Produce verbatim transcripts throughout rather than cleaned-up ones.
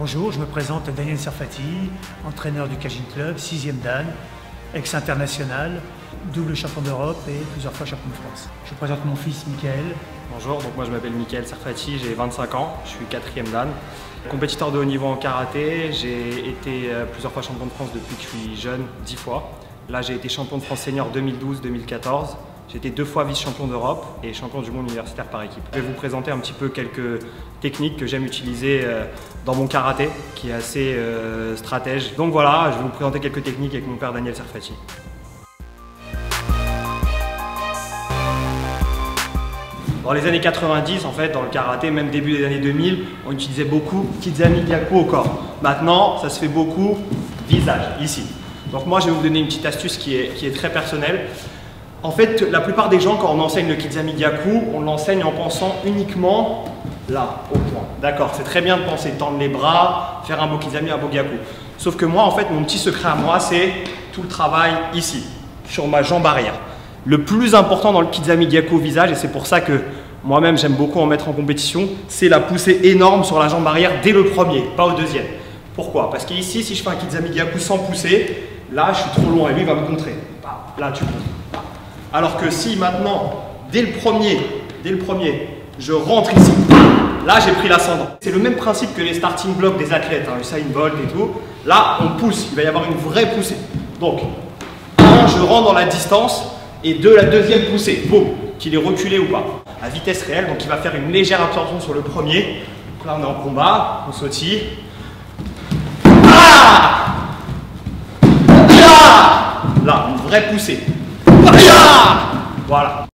Bonjour, je me présente Daniel Sarfati, entraîneur du Kajin Club, sixième dan, ex-international, double champion d'Europe et plusieurs fois champion de France. Je présente mon fils Mickaël. Bonjour, donc moi je m'appelle Mickaël Sarfati, j'ai vingt-cinq ans, je suis quatrième dan. Compétiteur de haut niveau en karaté, j'ai été plusieurs fois champion de France depuis que je suis jeune, dix fois. Là j'ai été champion de France senior deux mille douze deux mille quatorze. J'ai été deux fois vice-champion d'Europe et champion du monde universitaire par équipe. Je vais vous présenter un petit peu quelques techniques que j'aime utiliser dans mon karaté, qui est assez euh, stratège. Donc voilà, je vais vous présenter quelques techniques avec mon père Daniel Sarfati. Dans les années quatre-vingt-dix, en fait, dans le karaté, même début des années deux mille, on utilisait beaucoup Kizami-Gyaku au corps. Maintenant, ça se fait beaucoup visage, ici. Donc moi, je vais vous donner une petite astuce qui est, qui est très personnelle. En fait, la plupart des gens, quand on enseigne le Kizami-Gyaku, on l'enseigne en pensant uniquement là, au point. D'accord, c'est très bien de penser, tendre les bras, faire un beau Kizami, un beau Gyaku. Sauf que moi, en fait, mon petit secret à moi, c'est tout le travail ici, sur ma jambe arrière. Le plus important dans le Kizami-Gyaku au visage, et c'est pour ça que moi-même j'aime beaucoup en mettre en compétition, c'est la poussée énorme sur la jambe arrière dès le premier, pas au deuxième. Pourquoi? Parce qu'ici, si je fais un Kizami-Gyaku sans pousser, là, je suis trop loin et lui, il va me contrer. Là, tu pousses. Alors que si maintenant, dès le premier, dès le premier, je rentre ici, là j'ai pris l'ascendant. C'est le même principe que les starting blocks des athlètes, hein, Usain Bolt et tout. Là, on pousse, il va y avoir une vraie poussée. Donc, un, je rentre dans la distance et deux, la deuxième poussée, boum, qu'il est reculé ou pas, à vitesse réelle. Donc, il va faire une légère absorption sur le premier. Donc là, on est en combat, on sautille. Ah ah là, une vraie poussée. Voilà.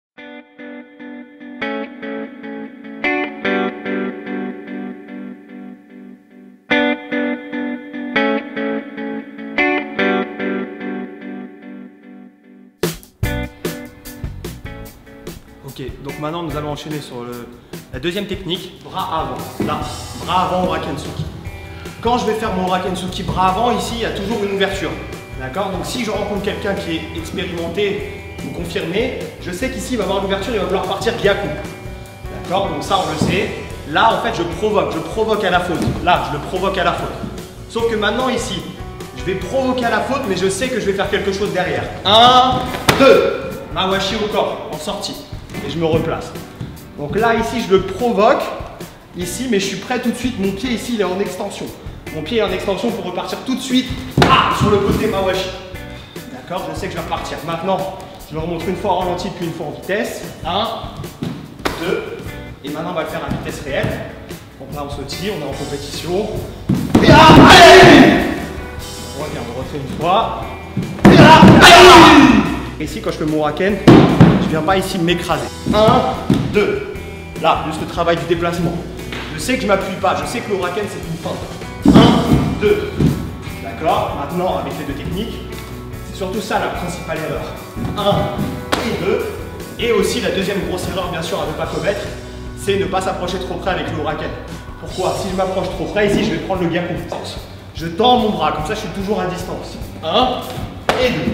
Ok, donc maintenant nous allons enchaîner sur le, la deuxième technique, bras avant. Là, bras avant au Rakensuki. Quand je vais faire mon Rakensuki bras avant, ici il y a toujours une ouverture. D'accord? Donc si je rencontre quelqu'un qui est expérimenté ou confirmé, je sais qu'ici il va avoir l'ouverture, il va vouloir partir Gyaku. D'accord? Donc ça on le sait. Là en fait je provoque, je provoque à la faute. Là je le provoque à la faute. Sauf que maintenant ici, je vais provoquer à la faute mais je sais que je vais faire quelque chose derrière. un, deux. Mawashi au corps, en sortie. Et je me replace. Donc là ici je le provoque. Ici mais je suis prêt tout de suite. Mon pied ici il est en extension. Mon pied est en extension pour repartir tout de suite ah, sur le côté Mawashi. D'accord, je sais que je vais repartir. Maintenant, je le remontre une fois en ralenti puis une fois en vitesse. un, deux. Et maintenant, on va le faire à vitesse réelle. Donc là, on sautille, on est en compétition. Et là, allez! On revient, on refait une fois. Et là, allez! Ici, quand je fais mon raken, je ne viens pas ici m'écraser. un, deux. Là, juste le travail du déplacement. Je sais que je ne m'appuie pas. Je sais que le raken, c'est une feinte. un, deux. D'accord? Maintenant, avec les deux techniques, c'est surtout ça la principale erreur. un et deux. Et aussi la deuxième grosse erreur, bien sûr, à ne pas commettre, c'est ne pas s'approcher trop près avec le raken. Pourquoi? Si je m'approche trop près, ici, je vais prendre le Gyaku. Je tends mon bras, comme ça, je suis toujours à distance. un et deux.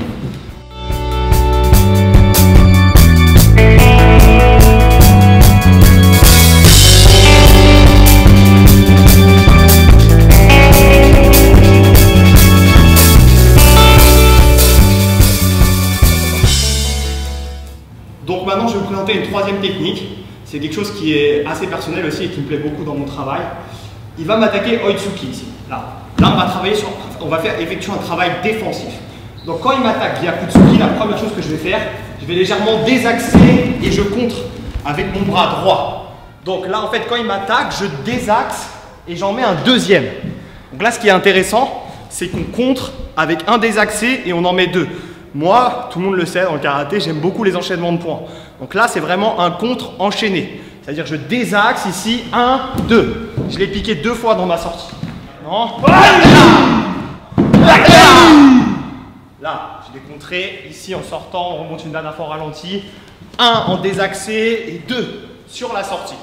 Donc maintenant, je vais vous présenter une troisième technique. C'est quelque chose qui est assez personnel aussi et qui me plaît beaucoup dans mon travail. Il va m'attaquer Oitsuki ici. Là, là on va travailler sur, on va faire effectuer un travail défensif. Donc quand il m'attaque Gyakutsuki, la première chose que je vais faire, je vais légèrement désaxer et je contre avec mon bras droit. Donc là, en fait, quand il m'attaque, je désaxe et j'en mets un deuxième. Donc là, ce qui est intéressant, c'est qu'on contre avec un désaxé et on en met deux. Moi, tout le monde le sait, dans le karaté, j'aime beaucoup les enchaînements de points. Donc là, c'est vraiment un contre enchaîné. C'est-à-dire je désaxe ici, un, deux. Je l'ai piqué deux fois dans ma sortie. Non. Là, je l'ai contré. Ici, en sortant, on remonte une dernière fois au ralenti. un en désaxé et deux sur la sortie.